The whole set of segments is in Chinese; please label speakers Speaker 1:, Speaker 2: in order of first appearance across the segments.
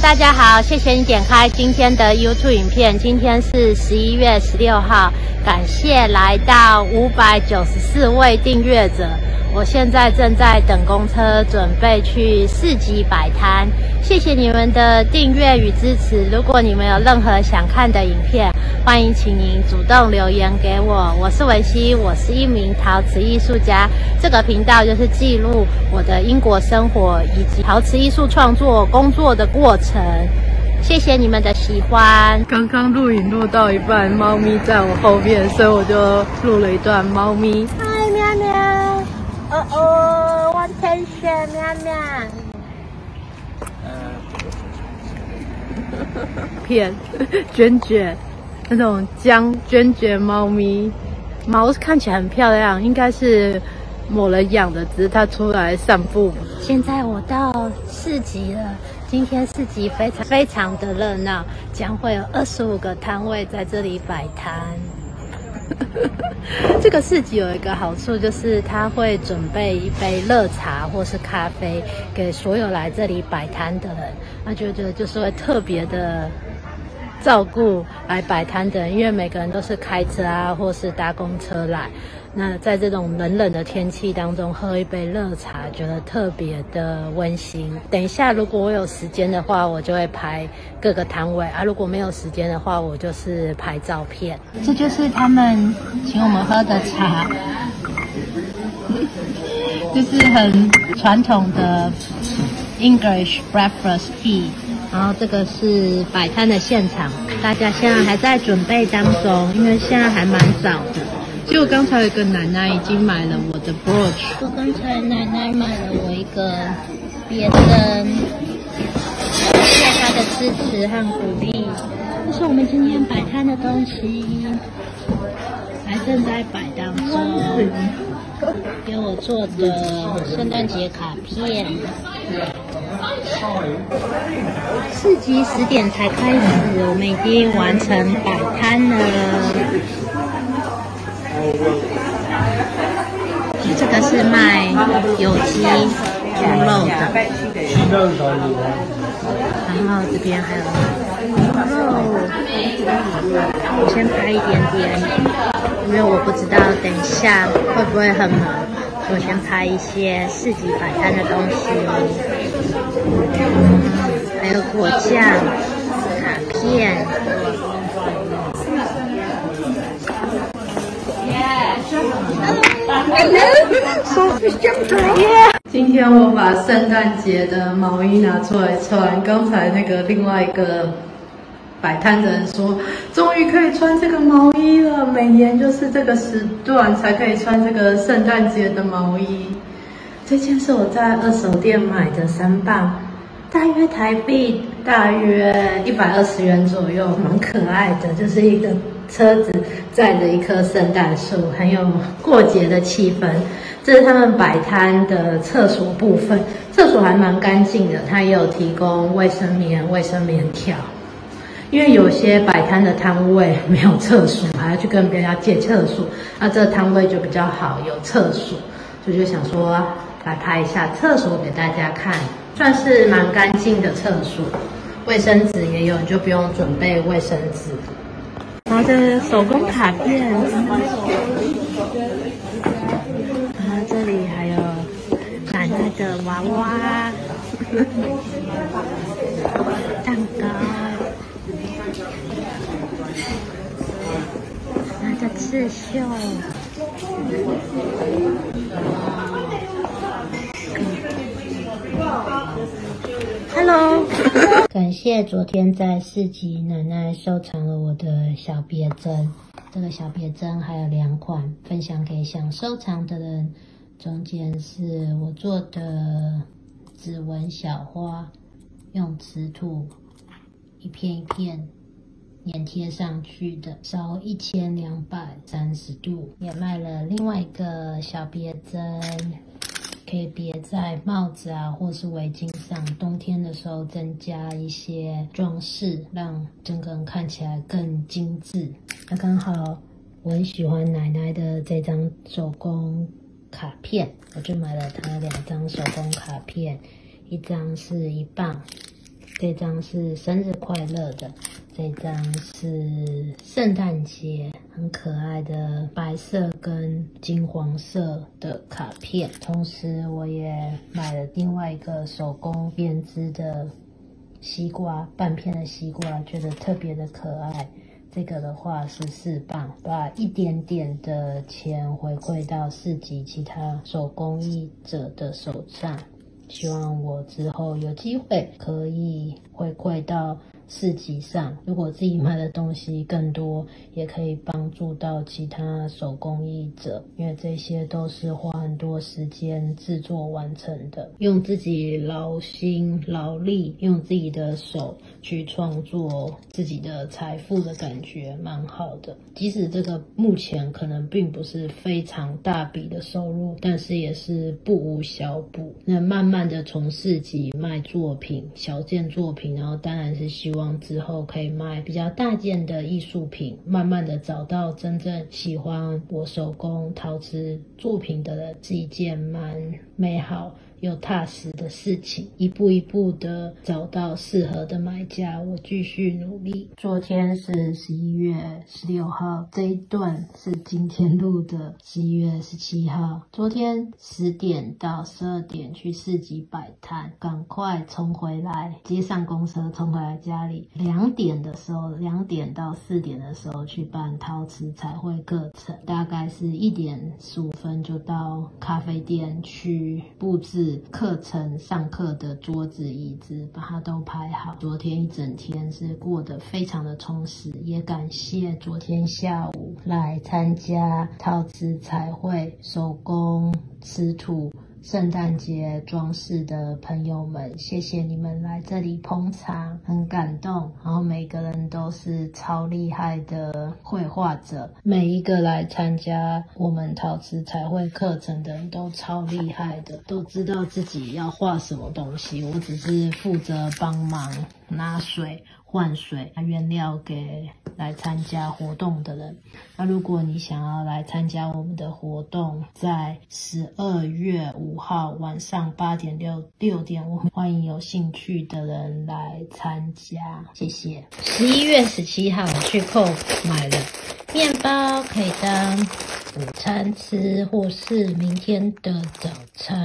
Speaker 1: 大家好，谢谢你点开今天的 YouTube 影片。今天是11月16号，感谢来到594位订阅者。我现在正在等公车，准备去市集摆摊。谢谢你们的订阅与支持。如果你们有任何想看的影片，欢迎请您主动留言给我。我是文熙，我是一名陶瓷艺术家。这个频道就是记录我的英国生活以及陶瓷艺术创作工作的过程。谢谢你们的喜欢。刚刚录影录到一半，猫咪在我后面，所以我就录了一段猫咪。嗨，喵喵。我天选喵喵。片卷卷那种姜卷卷猫咪，毛看起来很漂亮，应该是某人养的，只是它出来散步。现在我到市集了，今天市集非常的热闹，将会有25个摊位在这里摆摊。这个市集有一个好处，就是它会准备一杯热茶或是咖啡给所有来这里摆摊的人，那觉得就是会特别的照顾来摆摊的人，因为每个人都是开车啊或是搭公车来，那在这种冷冷的天气当中喝一杯热茶，觉得特别的温馨。等一下如果我有时间的话，我就会拍各个摊位啊，如果没有时间的话，我就是拍照片。这就是他们请我们喝的茶，就是很传统的 English breakfast tea。然后这个是摆摊的现场，大家现在还在准备当中，因为现在还蛮早的。结果刚才有一个奶奶已经买了我的 brooch， 我刚才奶奶买了我一个别针，谢谢她的支持和鼓励。这是我们今天摆摊的东西，还正在摆当中。给我做的圣诞节卡片。市集10点才开始，我们已经完成摆摊了。这个是卖有机猪肉的，然后这边还有牛肉。我先拍一点点，因为我不知道等一下会不会很忙，我先拍一些市集摆摊的东西。还有果酱、卡片。今天我把圣诞节的毛衣拿出来穿，刚才那个另外一个摆摊的人说，终于可以穿这个毛衣了，每年就是这个时段才可以穿这个圣诞节的毛衣。这件是我在二手店买的3磅。大约台币大约120元左右，蛮可爱的，就是一个车子载着一棵圣诞树，很有过节的气氛。这是他们摆摊的厕所部分，厕所还蛮干净的，它也有提供卫生棉、卫生棉条。因为有些摆摊的摊位没有厕所，还要去跟别人家借厕所，那这个摊位就比较好，有厕所，所以就想说来拍一下厕所给大家看。算是蛮干净的厕所，卫生纸也有，你就不用准备卫生纸。然后这手工卡片，然后这里还有奶奶的娃娃、蛋糕，拿着刺绣。Hello， 感谢昨天在市集奶奶收藏了我的小别针，这个小别针还有2款，分享给想收藏的人。中间是我做的指纹小花，用瓷土一片一片粘贴上去的，烧1230度。也卖了另外一个小别针，可以别在帽子啊或是围巾上，冬天的时候增加一些装饰，让整个人看起来更精致。那刚好我很喜欢奶奶的这张手工卡片，我就买了她2张手工卡片，一张是1磅， 这张是生日快乐的，这张是圣诞节，很可爱的白色跟金黄色的卡片。同时我也买了另外一个手工编织的西瓜，半片的西瓜，觉得特别的可爱。这个的话是4磅，把一点点的钱回馈到市集其他手工艺者的手上，希望我之后有机会可以回馈到市集上，如果自己买的东西更多，也可以帮助到其他手工艺者，因为这些都是花很多时间制作完成的，用自己劳心劳力，用自己的手去创作自己的财富的感觉蛮好的。即使这个目前可能并不是非常大笔的收入，但是也是不无小补。那慢慢的从市集卖作品，小件作品，然后当然是希望之后可以卖比较大件的艺术品，慢慢的找到真正喜欢我手工陶瓷作品的人，是一件蛮美好又踏实的事情，一步一步的找到适合的买家，我继续努力。昨天是11月16号，这一段是今天录的11月17号。昨天10点到12点去市集摆摊，赶快冲回来，接上公车冲回来家里。2点的时候，2点到4点的时候去办陶瓷彩绘课程，大概是1点15分就到咖啡店去布置课程上课的桌子椅子，把它都排好。昨天一整天是过得非常的充实，也感谢昨天下午来参加陶瓷彩绘手工瓷土圣诞节装饰的朋友们，谢谢你们来这里捧场，很感动。然后每个人都是超厉害的绘画者，每一个来参加我们陶瓷彩绘课程的人都超厉害的，都知道自己要画什么东西，我只是负责帮忙拿水换水，拿原料给来参加活动的人。那如果你想要来参加我们的活动，在12月5号晚上8点6点，我们欢迎有兴趣的人来参加，谢谢。11月17号去购买了面包，可以当午餐吃，或是明天的早餐。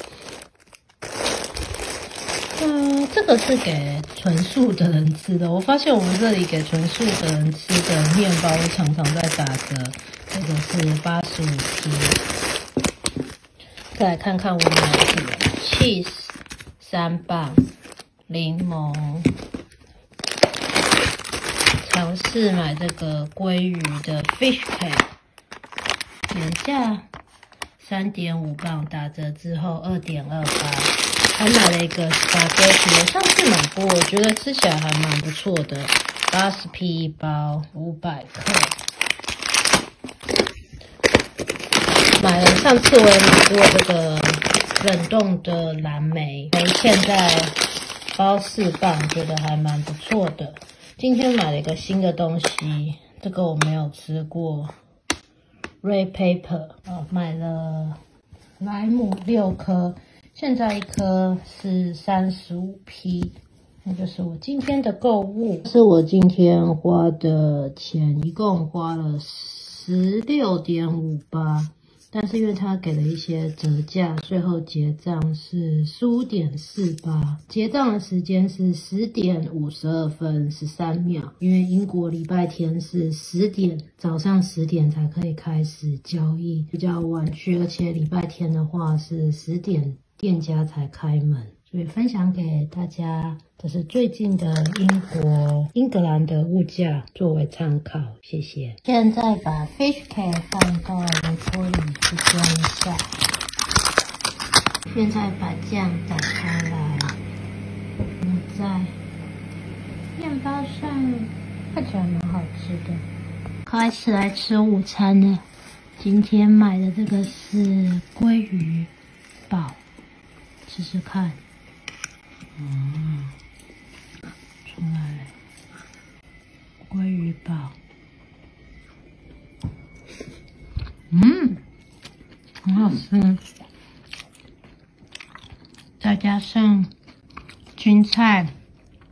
Speaker 1: 这个是给纯素的人吃的。我发现我们这里给纯素的人吃的面包常常在打折，这个是85p。再来看看我买什么 ，cheese 3磅，柠檬。尝试买这个鲑鱼的 fish cake， 原价3.5磅，打折之后2.28。还买了一个 spaghetti， 我上次买过，我觉得吃起来还蛮不错的，80p 一包，500克。上次我也买过这个冷冻的蓝莓，现在包4磅，觉得还蛮不错的。今天买了一个新的东西，这个我没有吃过 ，red pepper， 买了莱姆6颗。现在一颗是35p， 那就是我今天的购物。是我今天花的钱，一共花了16.58，但是因为它给了一些折价，最后结账是15.48，结账的时间是10点52分13秒，因为英国礼拜天是早上10点才可以开始交易，比较晚去，而且礼拜天的话是10点店家才开门，所以分享给大家，这是最近的英格兰的物价作为参考，谢谢。现在把 fish cake 放到微波里去煎一下，现在把酱打开来，在面包上看起来蛮好吃的。开始来吃午餐了，今天买的这个是鲑鱼堡。试试看，出来鲑鱼堡，很好吃，再加上青菜、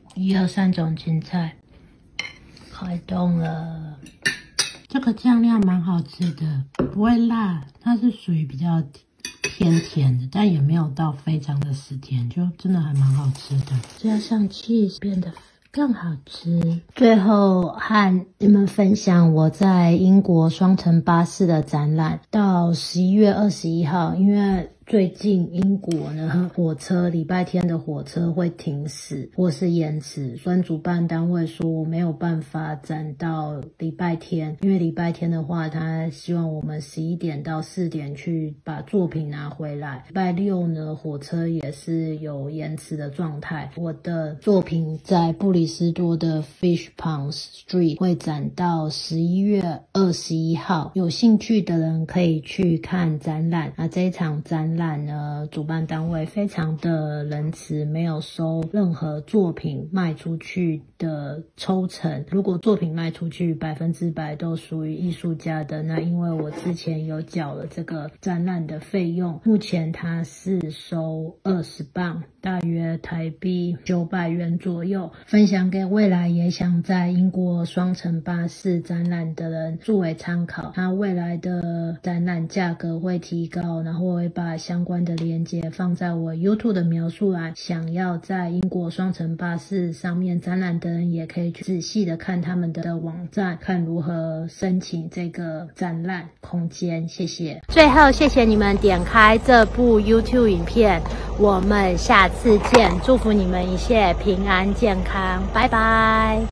Speaker 1: 1、2、3种青菜，开动了。这个酱料蛮好吃的，不会辣，它是属于比较偏甜的，但也没有到非常的死甜，就真的还蛮好吃的。加上 cheese 变得更好吃。最后和你们分享我在英国双层巴士的展览，到11月21号，因为最近英国呢，火车礼拜天的火车会停驶或是延迟，所以主办单位说我没有办法展到礼拜天，因为礼拜天的话，他希望我们11点到4点去把作品拿回来。礼拜六呢，火车也是有延迟的状态。我的作品在布里斯多的 Fish Pond Street 会展到11月21号，有兴趣的人可以去看展览。那这一场展览呢，主办单位非常的仁慈，没有收任何作品卖出去的抽成。如果作品卖出去100%都属于艺术家的，那因为我之前有缴了这个展览的费用，目前它是收20磅，大约台币900元左右，分享给未来也想在英国双层巴士展览的人作为参考。它未来的展览价格会提高，然后我会把相关的连结放在我 YouTube 的描述栏，想要在英国双层巴士上面展览的人也可以去仔细的看他们的网站，看如何申请这个展览空间。谢谢。最后谢谢你们点开这部 YouTube 影片，我们下次见，祝福你们一切平安健康，拜拜。